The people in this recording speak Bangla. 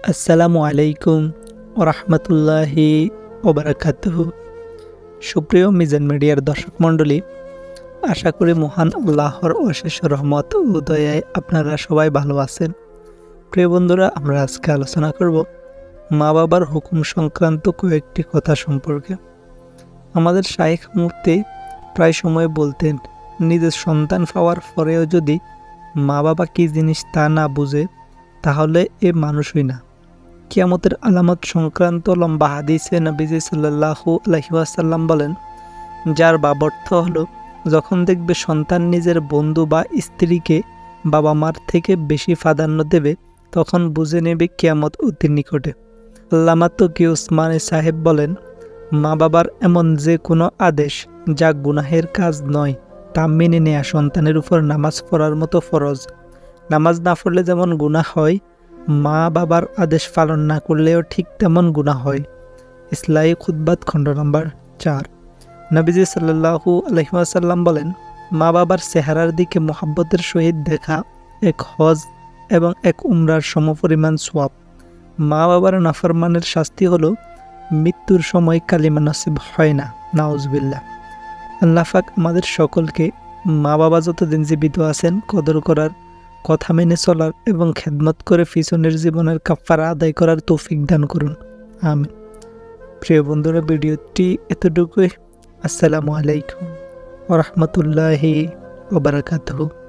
আসসালামু আলাইকুম ওরহমতুল্লাহি ওবারাকাতুহু। সুপ্রিয় মিজান মিডিয়ার দর্শক মণ্ডলী, আশা করি মহান আল্লাহর অশেষ রহমত ও দয়ায় আপনারা সবাই ভালো আছেন। প্রিয় বন্ধুরা, আমরা আজকে আলোচনা করব মা বাবার হুকুম সংক্রান্ত কয়েকটি কথা সম্পর্কে। আমাদের শাইখ মুফতি প্রায় সময় বলতেন, নিজের সন্তান পাওয়ার পরেও যদি মা বাবা কী জিনিস তা না বুঝে তাহলে এ মানুষই না। কিয়ামতের আলামত সংক্রান্ত লম্বা হাদিসে নবীজি সাল্লাল্লাহু আলাইহি ওয়াসাল্লাম বলেন, যার বাবর্থ হলো যখন দেখবে সন্তান নিজের বন্ধু বা স্ত্রীকে বাবা মার থেকে বেশি প্রাধান্য দেবে, তখন বুঝে নেবে কিয়ামত অতি নিকটে। আল্লামা তকি উসমানী সাহেব বলেন, মা বাবার এমন যে কোনো আদেশ যা গুনাহের কাজ নয় তা মেনে নেয়া সন্তানের উপর নামাজ পড়ার মতো ফরজ। নামাজ না পড়লে যেমন গুনাহ হয়, মা বাবার আদেশ পালন না করলেও ঠিক তেমন গুনাহ হয়। ইসলাহি খুতবাত খণ্ড নম্বর 4। নবীজি সাল্লাল্লাহু আলাইহি ওয়াসাল্লাম বলেন, মা বাবার চেহারার দিকে মোহাব্বতের সহিত দেখা এক হজ এবং এক উমরার সমপরিমাণ সওয়াব। মা বাবার নাফরমানের শাস্তি হলো মৃত্যুর সময় কালিমা নসিব হয় না। নাউজুবিল্লাহ। আল্লাহ পাক আমাদের সকলকে মা বাবা যতদিন জীবিত আছেন কদর করার, কথা মেনে চলার এবং খেদমত করে পিছনের জীবনের কাফারা আদায় করার তৌফিক দান করুন। আমিন। প্রিয় বন্ধুরা, ভিডিওটি এতটুকুই। আসসালামু আলাইকুম ওয়া রাহমাতুল্লাহি ওয়া বারাকাতুহু।